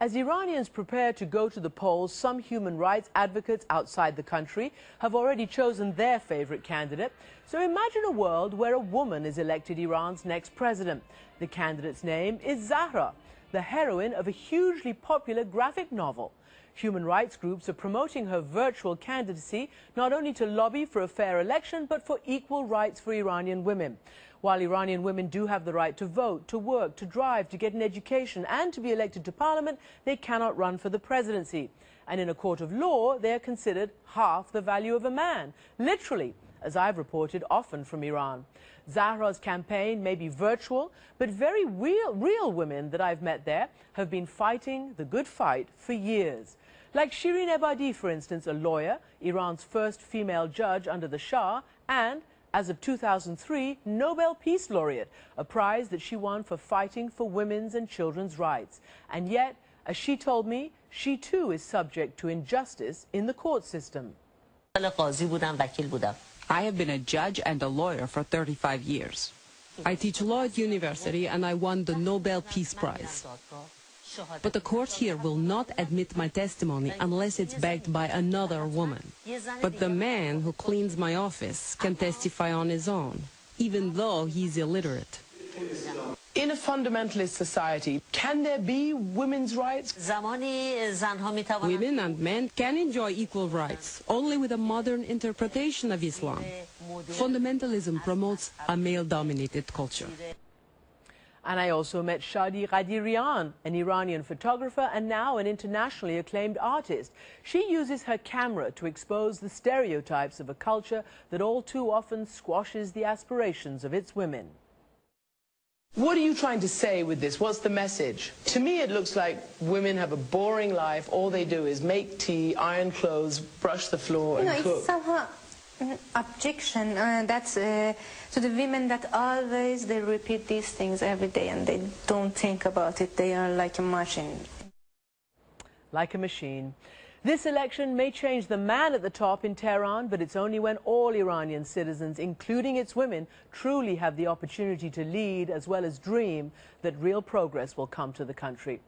As Iranians prepare to go to the polls, some human rights advocates outside the country have already chosen their favorite candidate. So imagine a world where a woman is elected Iran's next president. The candidate's name is Zahra, the heroine of a hugely popular graphic novel. Human rights groups are promoting her virtual candidacy not only to lobby for a fair election, but for equal rights for Iranian women. While Iranian women do have the right to vote, to work, to drive, to get an education and to be elected to parliament, they cannot run for the presidency. And in a court of law, they are considered half the value of a man, literally, as I've reported often from Iran. Zahra's campaign may be virtual, but very real women that I've met there have been fighting the good fight for years. Like Shirin Ebadi, for instance, a lawyer, Iran's first female judge under the Shah, and, as of 2003, Nobel Peace Laureate, a prize that she won for fighting for women's and children's rights. And yet, as she told me, she too is subject to injustice in the court system. I have been a judge and a lawyer for 35 years. I teach law at university and I won the Nobel Peace Prize. But the court here will not admit my testimony unless it's backed by another woman. But the man who cleans my office can testify on his own, even though he's illiterate. In a fundamentalist society, can there be women's rights? Women and men can enjoy equal rights, only with a modern interpretation of Islam. Fundamentalism promotes a male-dominated culture. And I also met Shadi Ghadirian, an Iranian photographer and now an internationally acclaimed artist. She uses her camera to expose the stereotypes of a culture that all too often squashes the aspirations of its women. What are you trying to say with this? What's the message? To me, it looks like women have a boring life. All they do is make tea, iron clothes, brush the floor, and cook. It's somehow an objection. That's to the women that always they repeat these things every day and they don't think about it. They are like a machine. Like a machine. This election may change the man at the top in Tehran, but it's only when all Iranian citizens, including its women, truly have the opportunity to lead as well as dream that real progress will come to the country.